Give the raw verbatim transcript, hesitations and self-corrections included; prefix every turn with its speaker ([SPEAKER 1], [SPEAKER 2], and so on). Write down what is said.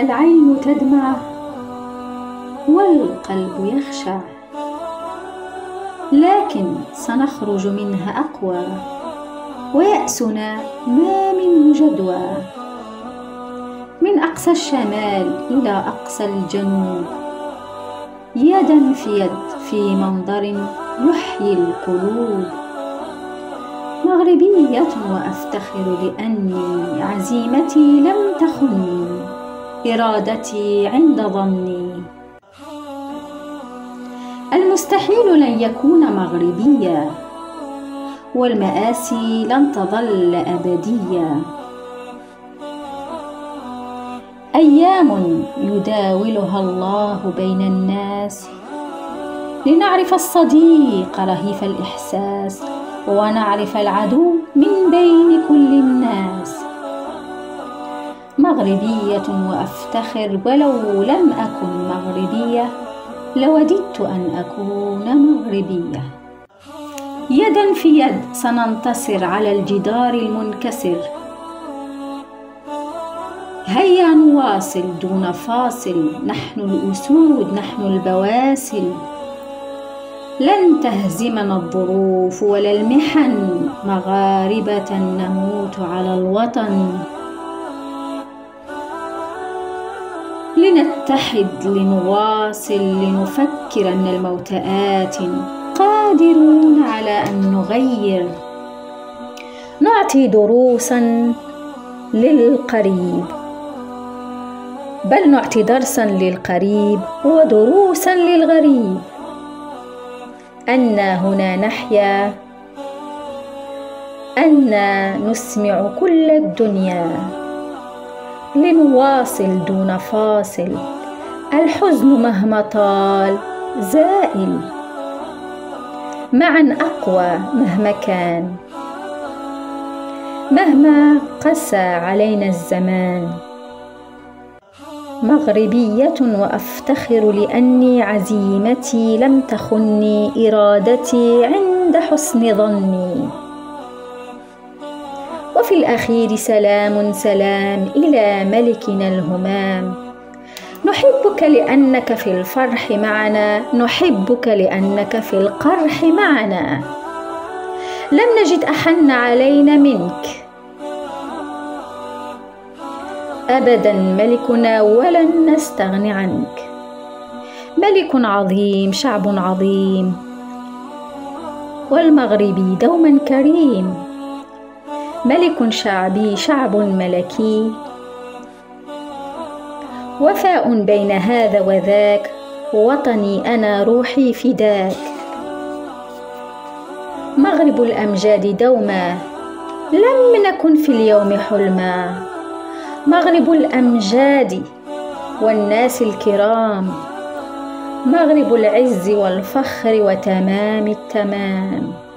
[SPEAKER 1] العين تدمع والقلب يخشع، لكن سنخرج منها أقوى، ويأسنا ما منه جدوى. من أقصى الشمال إلى أقصى الجنوب، يدا في يد في منظر يحيي القلوب. مغربية وأفتخر لأني عزيمتي لم تخني، إرادتي عند ظني. المستحيل لن يكون مغربيا، والمآسي لن تظل أبدية. أيام يداولها الله بين الناس، لنعرف الصديق رهيف الإحساس، ونعرف العدو من بين كل الناس. مغربية وأفتخر، ولو لم أكن مغربية لوددت أن أكون مغربية. يدا في يد سننتصر على الجدار المنكسر. هيا نواصل دون فاصل، نحن الأسود نحن البواسل. لن تهزمنا الظروف ولا المحن، مغاربة نموت على الوطن. لنتحد لنواصل، لنفكر أن الموت آت، قادرون على أن نغير. نعطي دروسا للقريب، بل نعطي درسا للقريب ودروسا للغريب. أنا هنا نحيا، أنا نسمع كل الدنيا. لنواصل دون فاصل، الحزن مهما طال زائل. معا أقوى مهما كان، مهما قسى علينا الزمان. مغربية وأفتخر لأني عزيمتي لم تخني، إرادتي عند حسن ظني. وفي الأخير سلام سلام إلى ملكنا الهمام. نحبك لأنك في الفرح معنا، نحبك لأنك في القرح معنا. لم نجد أحن علينا منك أبدا، ملكنا ولن نستغني عنك. ملك عظيم شعب عظيم، والمغربي دوما كريم. ملك شعبي شعب ملكي، وفاء بين هذا وذاك. وطني أنا روحي فداك. مغرب الأمجاد دوما، لم نكن في اليوم حلما. مغرب الأمجاد والناس الكرام، مغرب العز والفخر وتمام التمام.